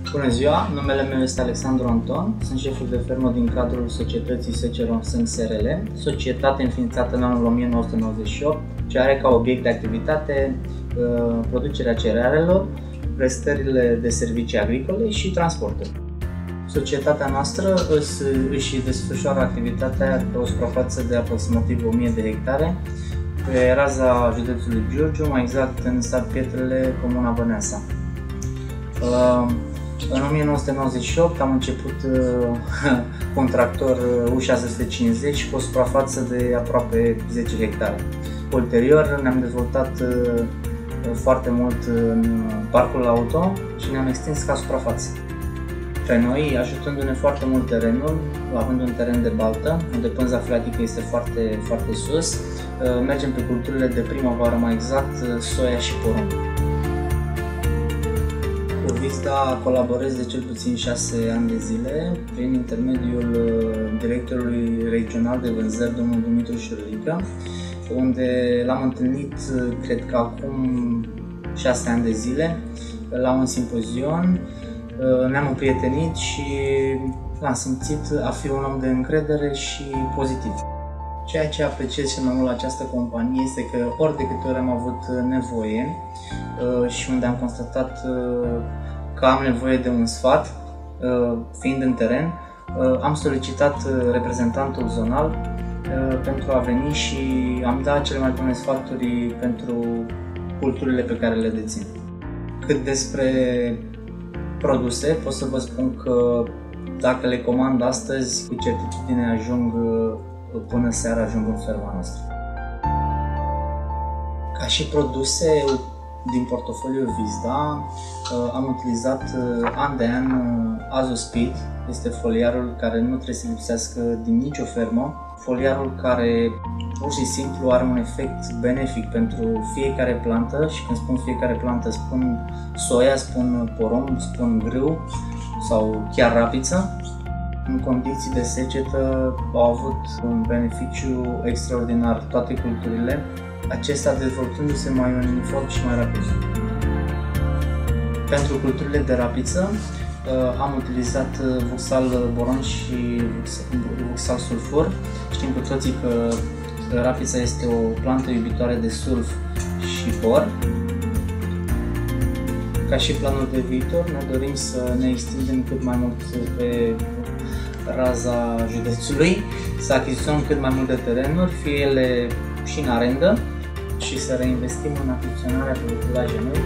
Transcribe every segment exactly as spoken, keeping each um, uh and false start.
Bună ziua, numele meu este Alexandru Anton, sunt șeful de fermă din cadrul societății Seceronsem S R L, societate înființată în anul o mie nouă sute nouăzeci și opt, ce are ca obiect de activitate uh, producerea cerealelor, prestările de servicii agricole și transportul. Societatea noastră își, își desfășoară activitatea pe o suprafață de aproximativ o mie de hectare, pe raza județului Giurgiu, mai exact în sat Pietrele, comuna Băneasa. Uh, În o mie nouă sute nouăzeci și opt am început uh, cu un tractor U șase sute cincizeci cu o suprafață de aproape zece hectare. Ulterior ne-am dezvoltat uh, foarte mult în parcul auto și ne-am extins ca suprafață. Pe noi, ajutându-ne foarte mult terenul, având un teren de baltă, unde pânza freatică este foarte, foarte sus, uh, mergem pe culturile de primăvară, mai exact soia și porumb. Cu Vizda colaborez de cel puțin șase ani de zile prin intermediul directorului regional de vânzări, domnul Dumitru Șurlică, unde l-am întâlnit, cred că acum șase ani de zile, la un simpozion, ne-am împrietenit și l-am simțit a fi un om de încredere și pozitiv. Ceea ce apreciez cel mai mult la această companie este că ori de câte ori am avut nevoie și unde am constatat că am nevoie de un sfat, fiind în teren, am solicitat reprezentantul zonal pentru a veni și am dat cele mai bune sfaturi pentru culturile pe care le dețin. Cât despre produse, pot să vă spun că dacă le comand astăzi, cu certitudine ajung până seara ajung în ferma noastră. Ca și produse din portofoliul Vizda, am utilizat an de an Azospeed, este foliarul care nu trebuie să lipsească din nicio fermă, foliarul care pur și simplu are un efect benefic pentru fiecare plantă și când spun fiecare plantă spun soia, spun porumb, spun grâu sau chiar rapiță. În condiții de secetă au avut un beneficiu extraordinar toate culturile, acestea dezvoltându-se mai uniform și mai rapid. Pentru culturile de rapiță am utilizat Vuxal boron și Vuxal sulfur. Știm cu toții că rapița este o plantă iubitoare de sulf și bor. Ca și planul de viitor, ne dorim să ne extindem cât mai mult pe raza județului, să achiziționăm cât mai multe terenuri, fie ele și în arendă, și să reinvestim în achiziționarea de utilaje noi.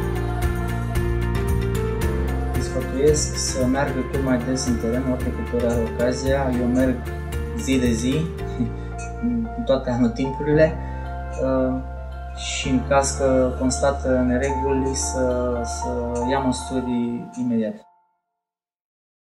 Îi sfătuiesc să meargă cât mai des în teren, ori de câte ori are ocazia. Eu merg zi de zi, în toate anotimpurile, și în caz că constată nereguli să, să ia măsuri imediat.